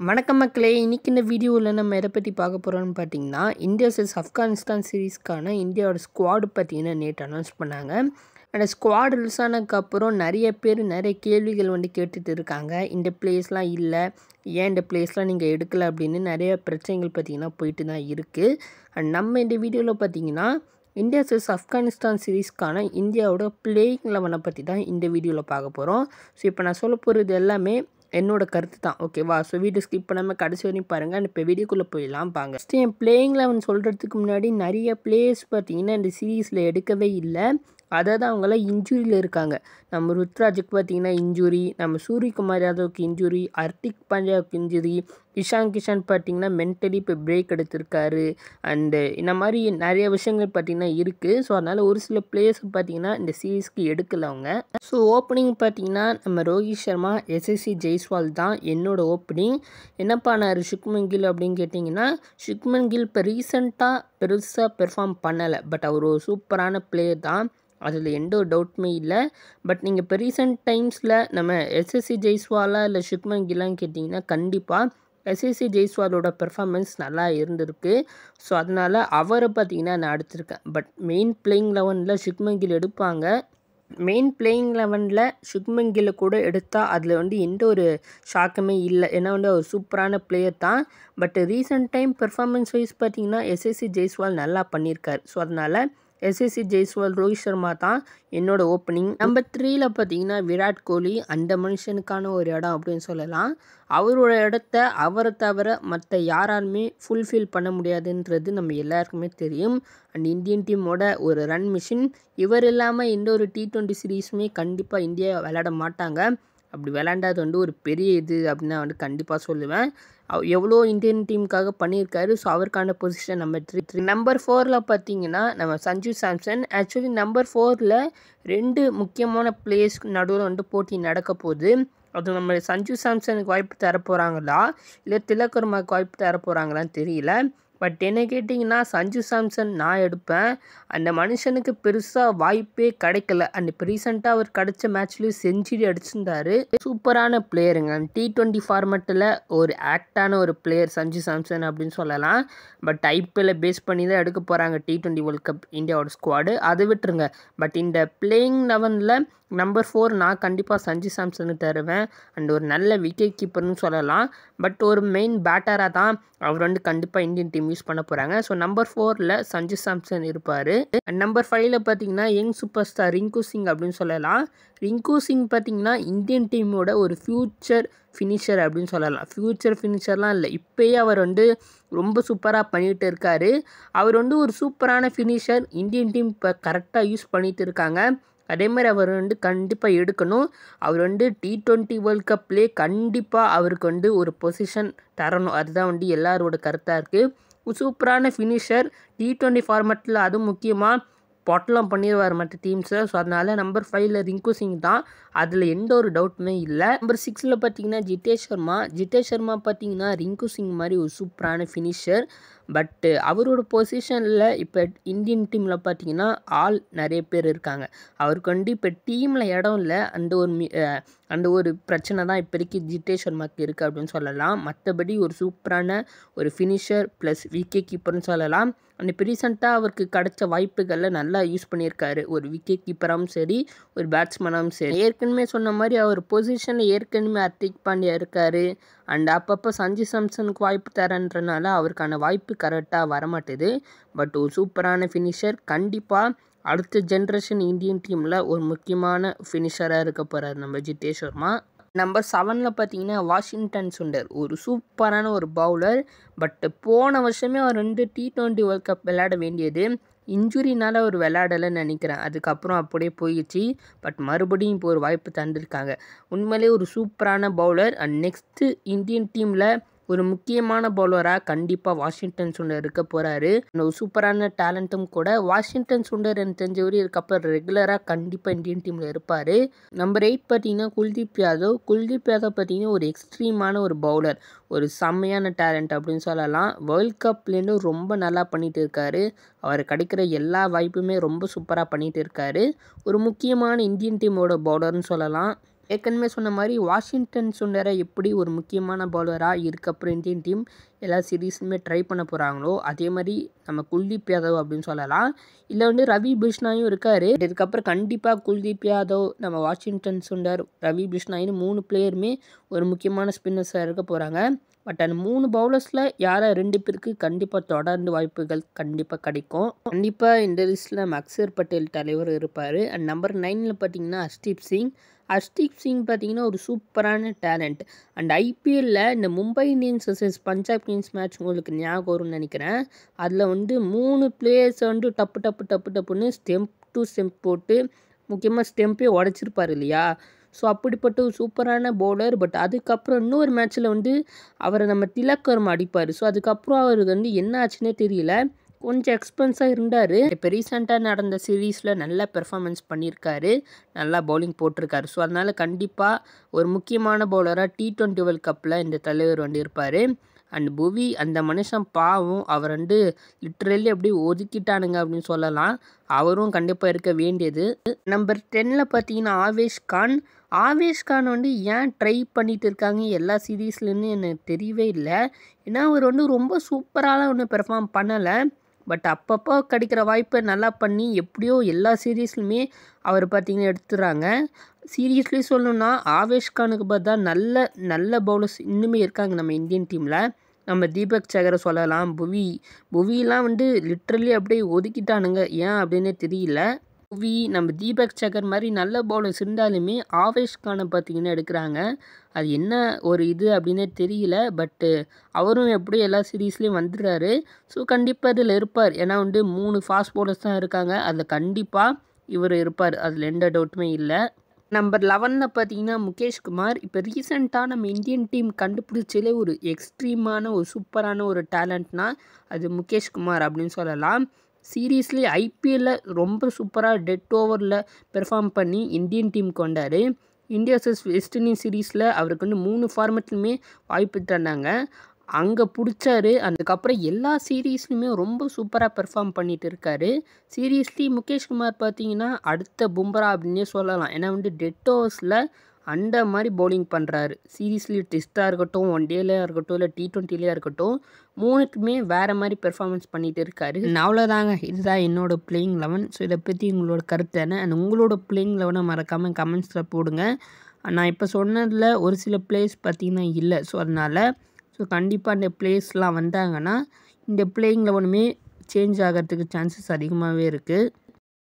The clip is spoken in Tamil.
வணக்கம் மக்களே, இன்னைக்கு இந்த வீடியோவில் நம்ம எதை பற்றி பார்க்க போகிறோம்னு பார்த்தீங்கன்னா, இந்தியா vs ஆப்கானிஸ்தான் சீரீஸ்க்கான இந்தியாவோட ஸ்குவாடு பார்த்தீங்கன்னா நேற்று அனௌன்ஸ் பண்ணாங்க. அந்த ஸ்குவாட் ரிலீஸ் ஆனதுக்கப்புறம் நிறைய பேர் நிறைய கேள்விகள் கேட்டுட்டு இருக்காங்க. இந்த பிளேஸ்லாம் இல்லை, ஏன் இந்த பிளேஸ்லாம் நீங்கள் எடுக்கலை அப்படின்னு நிறைய பிரச்சனைகள் பார்த்தீங்கன்னா போயிட்டு தான் இருக்குது. அண்ட் நம்ம இந்த வீடியோவில் பார்த்தீங்கன்னா இந்தியா vs ஆப்கானிஸ்தான் சீரீஸ்க்கான இந்தியாவோட பிளேயிங் 11 பற்றி தான் இந்த வீடியோவில் பார்க்க போகிறோம். ஸோ இப்போ நான் சொல்ல போகிறது எல்லாமே என்னோட கருத்து தான், ஓகேவா? ஸோ வீடியோ ஸ்கிப் பண்ணாமல் கடைசி வரையும் பாருங்கள். இப்போ வீடியோக்குள்ளே போயிடலாம் பாங்க. ஃபஸ்ட்டு என் பிளேயிங் 11 சொல்கிறதுக்கு முன்னாடி நிறைய பிளேயர்ஸ் பார்த்தீங்கன்னா இந்த சீரீஸில் எடுக்கவே இல்லை. அதாவது அவங்களாம் இன்ஜுரியில் இருக்காங்க. நம்ம ருத்ராஜுக்கு பார்த்தீங்கன்னா இன்ஜுரி, நம்ம சூரியகுமார் யாதவுக்கு இன்ஜுரி, ஹர்திக் பாண்டியாவுக்கு இன்ஜுரி, இஷான் கிஷன் பார்த்தீங்கன்னா மென்டலி இப்போ பிரேக் எடுத்திருக்காரு. அண்டு இந்த மாதிரி நிறைய விஷயங்கள் பார்த்தீங்கன்னா இருக்குது. ஸோ அதனால் ஒரு சில பிளேயர்ஸ் பார்த்தீங்கன்னா இந்த சீரீஸ்க்கு எடுக்கல அவங்க. ஸோ ஓப்பனிங் பார்த்தீங்கன்னா நம்ம ரோஹித் சர்மா, எஸ்எஸ்சி ஜெய்ஸ்வால் தான் என்னோட ஓப்பனிங். என்ன பண்ணார் சுக்மன் கில் அப்படின்னு கேட்டிங்கன்னா, சுக்மன் கில் இப்போ ரீசெண்டாக பெருசாக பெர்ஃபார்ம் பண்ணலை. பட் அவர் ஒரு சூப்பரான பிளேயர் தான், அதில் எந்த ஒரு டவுட்டுமே இல்லை. பட் நீங்கள் இப்போ ரீசெண்ட் டைம்ஸில் நம்ம எஸ்எஸ்சி ஜெய்ஸ்வாலா இல்லை சுக்மன் கில்லான்னு கேட்டிங்கன்னா கண்டிப்பாக எஸ்எஸ்சி ஜெய்ஸ்வாலோட பெர்ஃபார்மன்ஸ் நல்லா இருந்திருக்கு. ஸோ அதனால் அவரை பார்த்தீங்கன்னா நான் எடுத்திருக்கேன். But main playing 11 Sukhman Gill எடுப்பாங்க. மெயின் பிளேயிங் 11 சுக்மன் கில்லை கூட எடுத்தால் அதில் எந்த ஒரு ஷாக்குமே இல்லை. ஏன்னா அவர் சூப்பரான பிளேயர் தான். But recent time performance wise பார்த்தீங்கன்னா எஸ்எஸ்சி ஜெய்ஸ்வால் நல்லா பண்ணியிருக்காரு. ஸோ அதனால் எஸ்எஸ்சி ஜெய்ஸ்வால், ரோஹித் சர்மா தான் என்னோட ஓப்பனிங். நம்பர் 3ல் பார்த்தீங்கன்னா விராட் கோலி. அந்த மனுஷனுக்கான ஒரு இடம் அப்படின்னு சொல்லலாம். அவரோட இடத்த அவரை தவிர மற்ற யாராலுமே ஃபுல்ஃபில் பண்ண முடியாதுன்றது நம்ம எல்லாருக்குமே தெரியும். அண்ட் இந்தியன் டீமோட ஒரு ரன் மிஷின். இவர் இல்லாமல் எந்த ஒரு T20 சீரீஸுமே கண்டிப்பாக இந்தியா விளையாட மாட்டாங்க. அப்படி விளையாண்டது ஒரு பெரிய இது அப்படின்னு நான் கண்டிப்பாக சொல்லுவேன். எவ்வளோ இந்தியன் டீமுக்காக பண்ணியிருக்காரு. ஸோ அவருக்கான பொசிஷன் நம்பர் 3. நம்பர் 4ல் பார்த்தீங்கன்னா நம்ம சஞ்சு சாம்சன். ஆக்சுவலி நம்பர் 4ல் 2 முக்கியமான பிளேயர்ஸ்க்கு நடுவில் போட்டி நடக்க போகுது. அது நம்ம சஞ்சு சாம்சனுக்கு வாய்ப்பு தர போகிறாங்களா இல்லை திலக் வர்மாவுக்கு வாய்ப்பு தர போகிறாங்களான்னு தெரியல. பட் என்ன கேட்டிங்கன்னா சஞ்சு சாம்சன் நான் எடுப்பேன். அந்த மனுஷனுக்கு பெருசாக வாய்ப்பே கிடைக்கல. அண்ட் இப்போ ரீசெண்டாக அவர் கிடைச்ச மேட்ச்லேயும் செஞ்சுரி அடிச்சிருந்தாரு. சூப்பரான பிளேயருங்க. T20 ஃபார்மெட்டில் ஒரு ஆக்டான ஒரு பிளேயர் சஞ்சு சாம்சன் அப்படின்னு சொல்லலாம். பட் ஐபிஎல்லை பேஸ் பண்ணி தான் எடுக்க போகிறாங்க T20 வேர்ல்ட் கப் இந்தியாவோட ஸ்குவாடு. அதை விட்டுருங்க. பட் இந்த பிளேயிங் 11ல் நம்பர் 4 நான் கண்டிப்பாக சஞ்சு சாம்சனுக்கு தருவேன். அண்ட் ஒரு நல்ல விக்கெட் கீப்பர்னு சொல்லலாம். பட் ஒரு மெயின் பேட்டராக தான் அவர் கண்டிப்பாக இந்தியன் டீம் யூஸ் பண்ண போகிறாங்க. ஸோ நம்பர் 4ல் சஞ்சு சாம்சன் இருப்பார். அண்ட் நம்பர் 5ல் பார்த்தீங்கன்னா young super star Rinku Singh அப்படின்னு சொல்லலாம். ரிங்கு சிங் பார்த்தீங்கன்னா இந்தியன் டீமோட ஒரு ஃப்யூச்சர் ஃபினிஷர் அப்படின்னு சொல்லலாம். ஃப்யூச்சர் ஃபினிஷர்லாம் இல்லை, இப்போயே அவர் ரொம்ப சூப்பராக பண்ணிகிட்டு இருக்கார். அவர் ஒரு சூப்பரான ஃபினிஷர். இந்தியன் டீம் இப்போ கரெக்டாக யூஸ் பண்ணிகிட்டு இருக்காங்க. அதே மாதிரி அவர் கண்டிப்பாக எடுக்கணும். அவர் T20 வேர்ல்ட் கப்லேயே கண்டிப்பாக அவருக்கு ஒரு பொசிஷன் தரணும். அதுதான் எல்லாரோட கருத்தாக இருக்குது. சூப்பரான ஃபினிஷர் T20 ஃபார்மெட்டில், அதுவும் முக்கியமாக பொட்டலம் பண்ணிடுவார் மற்ற டீம்ஸை. ஸோ அதனால் நம்பர் 5ல் ரிங்கு சிங் தான், அதில் எந்த ஒரு டவுட்டுமே இல்லை. நம்பர் 6ல் பார்த்தீங்கன்னா ஜிதேஷ் சர்மா பார்த்தீங்கன்னா ரிங்கு சிங் மாதிரி ஒரு சூப்பரான ஃபினிஷர். பட்டு அவரோட பொசிஷனில் இப்போ இந்தியன் டீமில் பார்த்தீங்கன்னா ஆள் நிறைய பேர் இருக்காங்க. அவருக்கு இப்போ டீமில் இடம் இல்லை. அந்த ஒரு பிரச்சனை தான் இப்போதைக்கு ஜிதேஷ் சர்மாவுக்கு இருக்குது அப்படின்னு சொல்லலாம். மற்றபடி ஒரு சூப்பரான ஒரு ஃபினிஷர் ப்ளஸ் விக்கெட் கீப்பர்னு சொல்லலாம். அண்ட் இப்போ ரீசெண்டாக அவருக்கு கிடைச்ச வாய்ப்புகளில் நல்லா யூஸ் பண்ணியிருக்காரு. ஒரு விக்கெட் கீப்பராகவும் சரி, ஒரு பேட்ஸ்மேனாகவும் சரி. ஏற்கனவே சொன்ன மாதிரி அவர் பொசிஷனில் ஏற்கனவே ஹர்திக் பாண்டியா இருக்கார். அண்ட் அப்பப்போ சஞ்சு சாம்சனுக்கு வாய்ப்பு தரன்றனால அவருக்கான வாய்ப்பு கரெக்டாக வரமாட்டுது. பட் ஒரு சூப்பரான ஃபினிஷர். கண்டிப்பாக அடுத்த ஜென்ரேஷன் இந்தியன் டீமில் ஒரு முக்கியமான ஃபினிஷராக இருக்க போகிறார் நம்ம ஜிதேஷ் சர்மா. நம்பர் 7ல் பார்த்தீங்கன்னா வாஷிங்டன் சுண்டர். ஒரு சூப்பரான ஒரு பவுலர். பட் போன வருஷமே அவர் T20 வேர்ல்ட் கப் விளையாட வேண்டியது. இன்ஜுரினால் அவர் விளையாடலைன்னு நினைக்கிறேன். அதுக்கப்புறம் அப்படியே போயிடுச்சு. பட் மறுபடியும் இப்போ ஒரு வாய்ப்பு தந்திருக்காங்க. உண்மையிலே ஒரு சூப்பரான பவுலர். அண்ட் நெக்ஸ்ட்டு இந்தியன் டீமில் ஒரு முக்கியமான பவுலராக கண்டிப்பாக வாஷிங்டன் சுண்டர் இருக்க போகிறாரு. ஒரு சூப்பரான டேலண்ட்டும் கூட. வாஷிங்டன் சுண்டர் எனக்கு தெரிஞ்சவர் இதுக்கப்புறம் ரெகுலராக கண்டிப்பாக இந்தியன் டீமில் இருப்பார். நம்பர் 8 பார்த்தீங்கன்னா குல்தீப் யாதவ் பார்த்தீங்கன்னா ஒரு எக்ஸ்ட்ரீமான ஒரு பவுலர். ஒரு செம்மையான டேலண்ட் அப்படின்னு சொல்லலாம். வேர்ல்ட் கப்லேருந்து ரொம்ப நல்லா பண்ணிகிட்டு இருக்காரு. அவர் கிடைக்கிற எல்லா வாய்ப்புமே ரொம்ப சூப்பராக பண்ணிகிட்டு இருக்காரு. ஒரு முக்கியமான இந்தியன் டீமோட பவுலர்னு சொல்லலாம். ஏற்கனவே சொன்ன மாதிரி வாஷிங்டன் சுண்டரை எப்படி ஒரு முக்கியமான பவுலராக இதுக்கப்புறம் இந்தியன் டீம் எல்லா சீரீஸுமே ட்ரை பண்ண போகிறாங்களோ அதே மாதிரி நம்ம குல்தீப் யாதவ் அப்படின்னு சொல்லலாம். இல்லை ரவி பிஷ்னாயும் இருக்கார். இதுக்கப்புறம் கண்டிப்பாக குல்தீப் யாதவ், நம்ம வாஷிங்டன் சுண்டர், ரவி பிஷ்னாயின்னு 3 பிளேயருமே ஒரு முக்கியமான ஸ்பின்னர்ஸாக இருக்க போகிறாங்க. பட் அந்த 3 பவுலர்ஸில் யாரை 2 பேருக்கு கண்டிப்பாக தொடர்ந்து வாய்ப்புகள் கண்டிப்பாக கிடைக்கும். கண்டிப்பாக இந்த லிஸ்ட்டில் நம்ம அக்ஷர் பட்டேல் தலைவர் இருப்பார். அண்ட் நம்பர் 9ல் பார்த்தீங்கன்னா ஹர்ஷ்தீப் சிங் பார்த்தீங்கன்னா ஒரு சூப்பரான டேலண்ட். அண்ட் ஐபிஎல்லில் இந்த Mumbai Indians vs Punjab Kings match உங்களுக்கு ஞாபகம் வரும்னு நினைக்கிறேன். அதில் 3 பிளேயர்ஸை டப்புன்னு ஸ்டெம்ப் டு ஸ்டெம்ப் போட்டு முக்கியமாக ஸ்டெம்பே உடச்சிருப்பார் இல்லையா. ஸோ அப்படிப்பட்ட ஒரு சூப்பரான பவுலர். பட் அதுக்கப்புறம் இன்னொரு மேட்ச்சில் அவரை நம்ம திலக் வர்மா அடிப்பார். ஸோ அதுக்கப்புறம் அவருக்கு என்ன ஆச்சுன்னே தெரியல, கொஞ்சம் எக்ஸ்பென்ஸாக இருந்தார். இப்போ ரீசெண்டாக நடந்த சீரீஸில் நல்லா பெர்ஃபார்மன்ஸ் பண்ணியிருக்காரு, நல்லா பவுலிங் போட்டிருக்காரு. ஸோ அதனால் கண்டிப்பாக ஒரு முக்கியமான பவுலராக T20 வேர்ல்ட் கப்பில் இந்த தலைவர் இருப்பார். அண்ட் புவி அந்த மனுஷன் பாவம், அவர் லிட்ரலி அப்படியே ஒதுக்கிட்டானுங்க அப்படின்னு சொல்லலாம். அவரும் கண்டிப்பாக இருக்க வேண்டியது. நம்பர் 10ல் பார்த்தீங்கன்னா ஆவேஷ் கான் ஏன் ட்ரை பண்ணிட்டு இருக்காங்க எல்லா சீரீஸ்லேருந்து எனக்கு தெரியவே இல்லை. ஏன்னா அவர் ரொம்ப சூப்பராக பெர்ஃபார்ம் பண்ணலை. பட் அப்பப்போ கிடைக்கிற வாய்ப்பை நல்லா பண்ணி எப்படியோ எல்லா சீரீஸ்லையுமே அவர் பார்த்தீங்கன்னா எடுத்துடுறாங்க. சீரியஸ்லி சொல்லணும்னா ஆவேஷ் கானுக்கு பார்த்தா நல்ல பவுலர்ஸ் இன்னுமே இருக்காங்க நம்ம இந்தியன் டீமில். நம்ம தீபக் சகரை சொல்லலாம், புவிலாம் லிட்ரலி அப்படியே ஒதுக்கிட்டானுங்க, ஏன் அப்படின்னே தெரியல. புவி, நம்ம தீபக் சகர் மாதிரி நல்ல பவுலர்ஸ் இருந்தாலுமே ஆவேஷ் கானை பார்த்தீங்கன்னா எடுக்கிறாங்க. அது என்ன ஒரு இது அப்படின்னே தெரியல. பட்டு அவரும் எப்படியும் எல்லா சீரீஸ்லேயும் வந்துடுறாரு. ஸோ கண்டிப்பாக இதில் இருப்பார். ஏன்னா 3 ஃபாஸ்ட் பவுலர்ஸ் தான் இருக்காங்க, அதில் கண்டிப்பாக இவர் இருப்பார், அதில் எந்த டவுட்டுமே இல்லை. நம்பர் 11ல் பார்த்தீங்கன்னா முகேஷ் குமார். இப்போ ரீசெண்டாக நம்ம இந்தியன் டீம் கண்டுபிடிச்சலே ஒரு எக்ஸ்ட்ரீமான ஒரு சூப்பரான ஒரு டேலண்ட்னால் அது முகேஷ் குமார் அப்படின்னு சொல்லலாம். சீரீஸ்லி ஐபிஎல்லில் ரொம்ப சூப்பராக டெட் ஓவரில் பெர்ஃபார்ம் பண்ணி இந்தியன் டீம் கொண்டார். இந்தியா vs வெஸ்ட் இண்டீஸ் சீரீஸில் அவருக்கு 3 ஃபார்மெட்லையுமே வாய்ப்பு தந்தாங்க, அங்கே பிடிச்சாரு. அதுக்கப்புறம் எல்லா சீரீஸ்லையுமே ரொம்ப சூப்பராக பெர்ஃபார்ம் பண்ணிட்டு இருக்காரு. சீரியஸ்லி முகேஷ் குமார் பார்த்தீங்கன்னா அடுத்த பும்ரா அப்படின்னே சொல்லலாம். ஏன்னா டெட் ஓவர்ஸில் அந்த மாதிரி பவுலிங் பண்ணுறாரு. சீரீஸ்லி டெஸ்ட்டாக இருக்கட்டும், ஒன் டேலையாக இருக்கட்டும், இல்லை T20லையாக இருக்கட்டும், 3க்குமே வேறு மாதிரி பெர்ஃபார்மன்ஸ் பண்ணிகிட்டு இருக்காரு. அவ்வளோதாங்க, இதுதான் என்னோட பிளேயிங் 11. ஸோ இதை பற்றி உங்களோட கருத்து என்ன, அண்ட் உங்களோட பிளேயிங் 11 மறக்காமல் கமெண்ட்ஸில் போடுங்க. நான் இப்போ சொன்னதில் ஒரு சில பிளேஸ் பார்த்தீங்கன்னா இல்லை. ஸோ கண்டிப்பாக அந்த பிளேஸ்லாம் வந்தாங்கன்னா இந்த பிளேயிங் 11மே சேஞ்ச் ஆகிறதுக்கு சான்சஸ் அதிகமாகவே இருக்குது.